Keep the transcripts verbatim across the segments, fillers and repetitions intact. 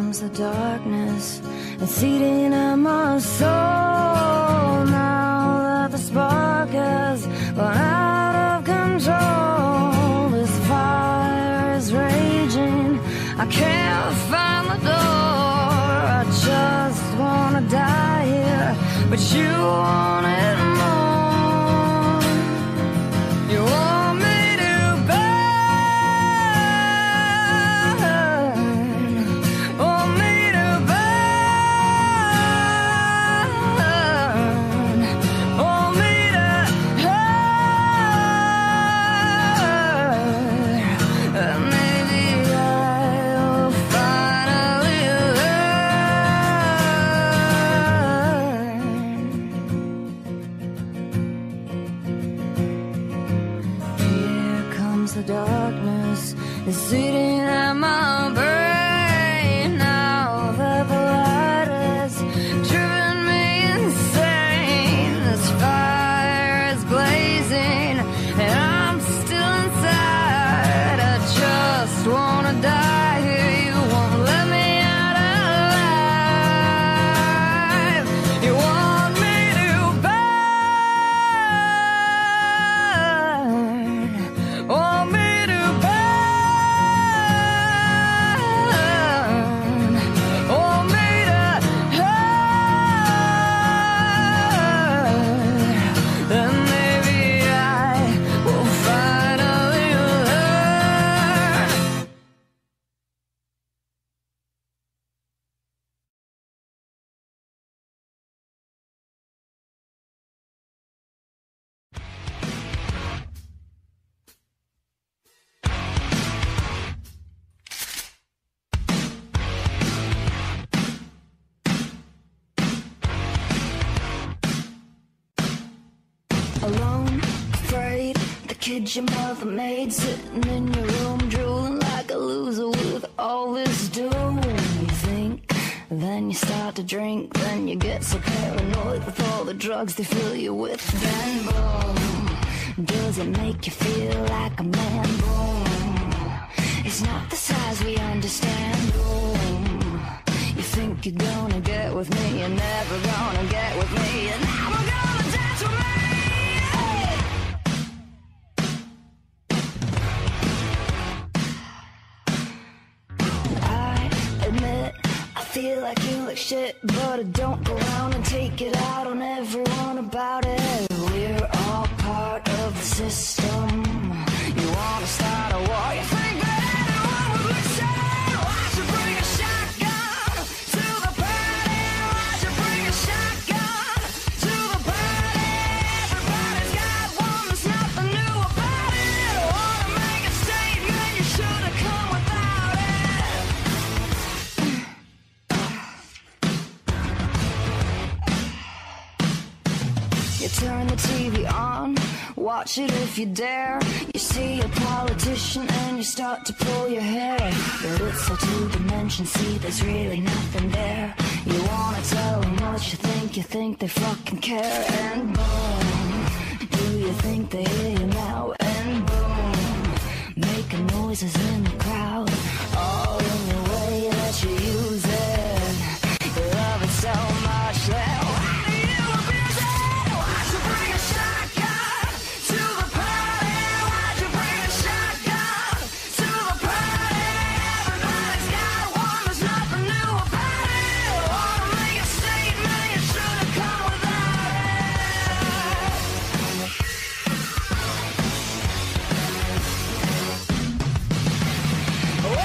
comes the darkness, it's eating at my soul. Now that the spark has gone out of control, this fire is raging, I can't find the door. I just wanna die here, but you want it more. You want me to burn, want me to burn, want me to hurt, and maybe I'll finally learn. Here comes the darkness, it's eating at my brain. Now that the light has driven me insane, this fire is blazing and I'm still inside. I just wanna die here, you won't let me out alive. You want me to burn, want me to burn, want me to hurt, then maybe I will finally learn. Alone, afraid, the kid your mother made, sitting in your room, drooling like a loser with all this doom. You think, then you start to drink, then you get so paranoid with all the drugs they fill you with. Then boom, does it make you feel like a man? Boom, it's not the size we understand. Boom, you think you're gonna get with me, you're never gonna get with me, you're never gonna dance with me. I admit, I feel like you like shit, but I don't go around and take it out on everyone about it. We're all part of the system. You wanna start a war, you think that anyone would listen? Why should bring a shotgun to the party? Why should bring a shotgun to the party? Everybody's got one, there's nothing new about it. Wanna make a statement, you should've come without it. You turn the T V on, watch it if you dare. You see a politician and you start to pull your hair. But it's all two-dimension, see there's really nothing there. You wanna tell them what you think, you think they fucking care. And boom, do you think they hear you now? And boom, making noises in the crowd, all in the way that you use it. You love it so much that why do you abuse it? Why'd you bring a shotgun to the party? Why'd you bring a shotgun to the party? Everybody's got one, there's nothing new about it. Wanna make a statement, you should've come without it.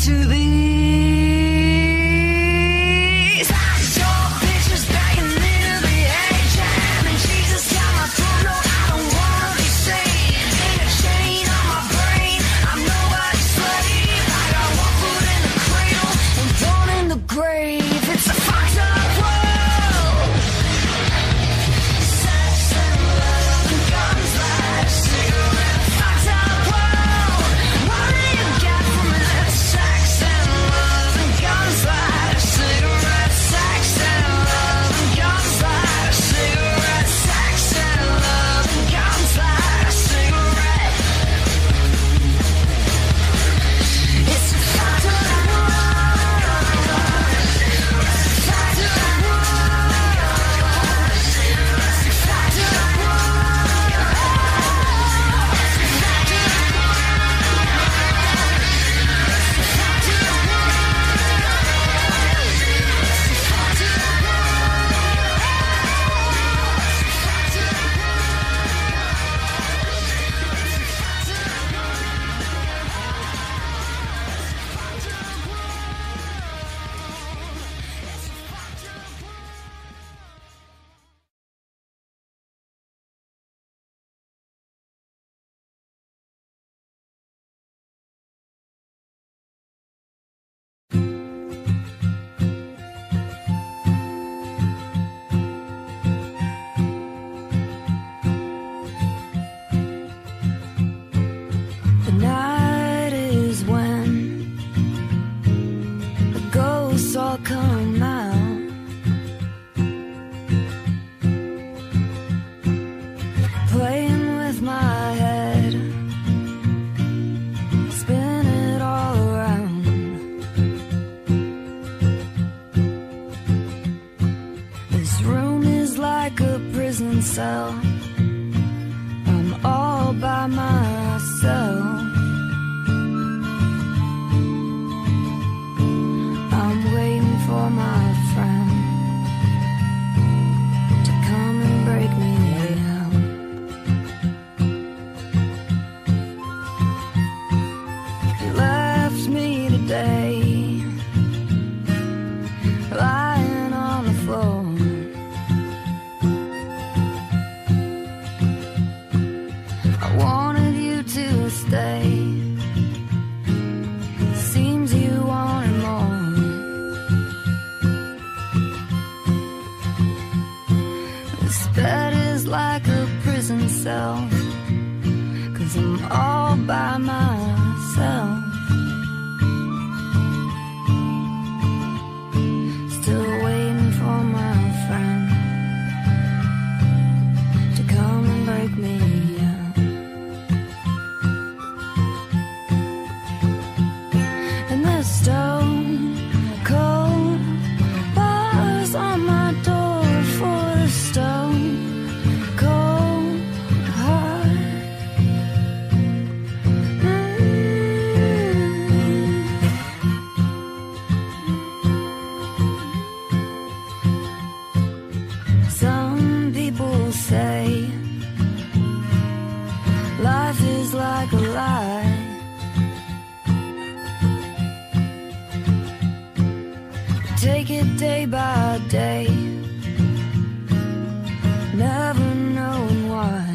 to these. I saw pictures begging into the H M, and Jesus got my throat. No, I don't wanna be saved. Ain't a chain on my brain. I'm nobody's slave. I got one foot in the cradle and one in the grave. It's a fucked up world. Sex and love and guns like cigarettes. Fucked up world. What do you get from it? Sex and love and guns like cigarettes. Sex and love and guns like cigarettes. Sex and love and guns like cigarettes. It's a fucked up world. Fucked up world. Fucked up world. The night is when the ghosts all come out. Playing with my head, spin it all around. This room is like a prison cell. I'm all by myself. I'm waiting for my friend to come and break me out. You left me today, lying on the floor. I wanted you to stay. Seems you wanted more. This bed is like a prison cell, 'cause I'm all by myself. Still waiting for my friend to come and break me out. And the stone cold bars on my door for the stone cold heart. Mm. Some people say life is like a lie. Take it day by day, never knowing why.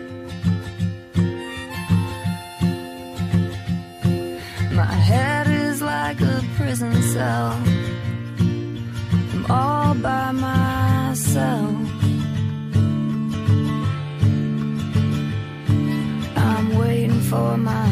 My head is like a prison cell. I'm all by myself. I'm waiting for my